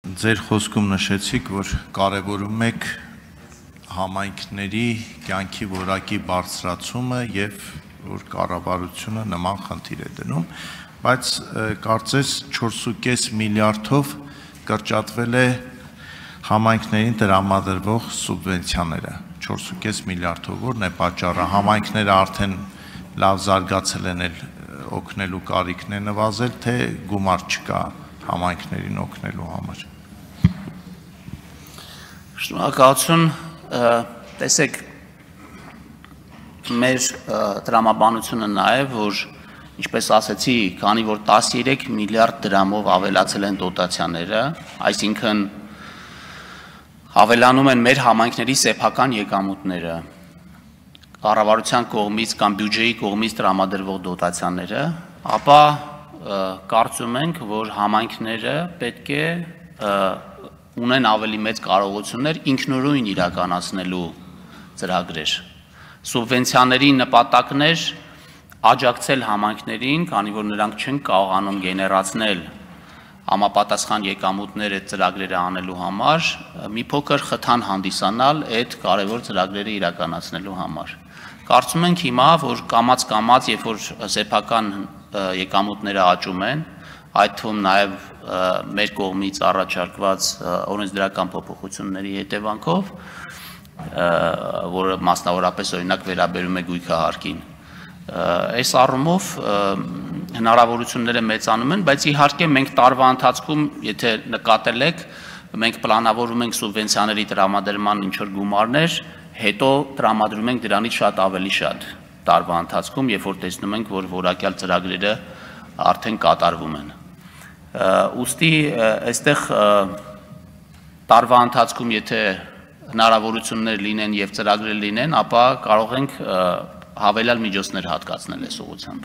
Ձեր խոսքում նշեցիք, որ կարևորում եք համայնքների կյանքի որակի բարձրացումը եւ որ կառավարությունը նման խնդիր է դնում, բայց կարծես 4.5 միլիարդով կրճատվել է համայնքներին տրամադրվող սուբվենցիաները, 4.5 միլիարդով, որն է պատճառը, համայնքները արդեն լավ զարգացել են, օգնելու կարիքն է նվազել, թե գումար չկա համայնքներին օգնելու համար։ Շնորհակալություն, տեսեք, մեր տրամաբանությունը նաև, որ ինչպես ասեցի, քանի որ 13 միլիարդ դրամով ավելացել են դոտացիաները, այսինքն ավելանում են մեր համայնքների սեփական եկամուտները, կառավարության կողմից կամ բյուջեի կողմից տրամադրվող դոտացիաները, ապա կարծում ենք, որ համայնքները պետք է ունեն ավելի մեծ կարողություններ ինքնուրույն իրականացնելու ծրագրեր։ Սուբվենցիաների նպատակն էր աջակցել համայնքներին, քանի որ նրանք չեն կարողանում գեներացնել համապատասխան եկամուտներ այդ ծրագրերը անելու համար, մի փոքր խթան հանդիսանալ այդ կարևոր ծրագրերը իրականացնելու համար։ Կարծում ենք հիմա, որ կամաց-կամաց, երբ որ սեփական եկամուտները աճում են, այդ թվում նաև մեր կողմից առաջարկված օրենսդրական փոփոխությունների հետևանքով, որը մասնավորապես օրինակ վերաբերում է գույքահարկին, այս առումով հնարավորությունները մեծանում են, բայց իհարկե մենք տարվա ընթացքում, եթե նկատել եք, մենք պլանավորում ենք սուբվենցիաների տրամադրման ինչ-որ գումարներ, հետո տրամադրում ենք դրանից շատ ավելի շատ տարվա ընթացքում, երբ որ տեսնում ենք, որ որակյալ ծրագրերը արդեն կատարվում են։ Ուստի այստեղ տարվա ընթացքում եթե հնարավորություններ լինեն եւ ծրագրեր լինեն, ապա կարող ենք հավելյալ միջոցներ հատկացնել այս ուղղությամբ։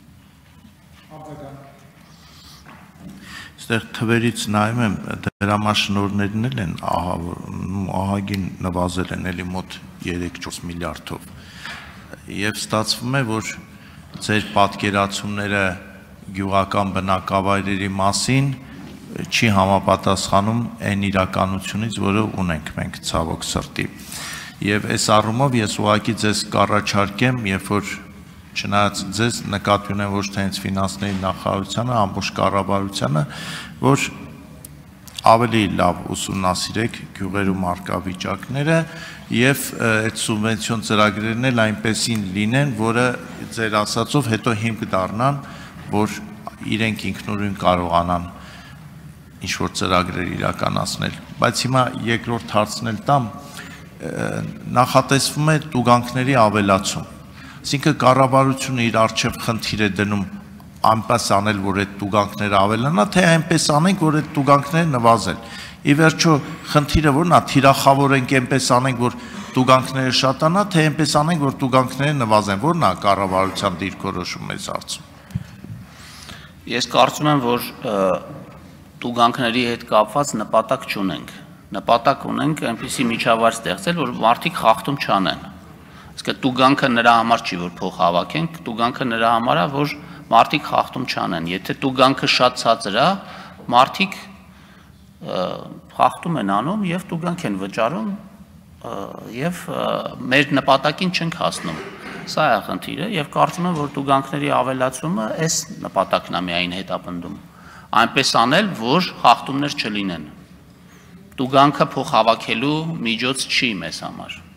Այստեղ թվերից նայում եմ, դրամաշնորհներն էլ են ահագին նվազել են էլի մոտ 3-4 միլիարդով։ Եվ ստացվում է, որ ձեր պատկերացումները գյուղական բնակավայրերի մասին չի համապատասխանում այն իրականությունից, որը ունենք մենք ցավոք սրտի։ Եվ այս առումով ես ուղղակի ձեզ կառաջարկեմ, երբ որ չնայած ձեզ նկատի ունեմ ոչ թե հենց ֆինանսների նախարարությանը, ամբողջ կառավարությանը, որ ավելի լավ ուսումնասիրեք գյուղերում առկա վիճակները եւ այդ սուբվենցիոն ծրագրերն էլ այնպեսին լինեն, որը ձեր ասածով հետո հիմք դառնան, որ իրենք ինքնուրույն կարողանան ինչ-որ ծրագրեր իրականացնել։ Բայց հիմա երկրորդ հարցն էլ տամ, նախատեսվում է տուգանքների ավելացում։ Այսինքն կառավարությունը իր առջև խնդիր է դնում այնպես անել, որ այդ տուգանքները ավելանա, թե այնպես անենք, որ այդ տուգանքները նվազեն։ Ի վերջո խնդիրը որն է, թիրախավորենք այնպես անենք, որ տուգանքները շատանա, թե այնպես անենք, որ տուգանքները նվազեն, որն է կառավարության դիրքորոշումը այս հարցում։ Ես կարծում եմ, որ տուգանքների հետ կապված նպատակ չունենք։ Նպատակ ունենք այնպիսի միջավայր ստեղծել, որ մարդիկ խախտում չանեն։ Իսկ տուգանքը նրա համար չի, որ փող հավաքենք, տուգանքը նրա համար է, որ մարդիկ խախտում չանեն։ Եթե տուգանքը շատ ցածր է, մարդիկ խախտում են անում եւ տուգանք են վճարում եւ մեր նպատակին չենք հասնում։ Սա է խնդիրը եւ կարծում եմ, որ տուգանքների ավելացումը այս նպատակն է միայն հետապնդում։ Այնպես անել, որ խախտումներ չլինեն։ Տուգանքը փող հավաքելու միջոց չի մեզ համար։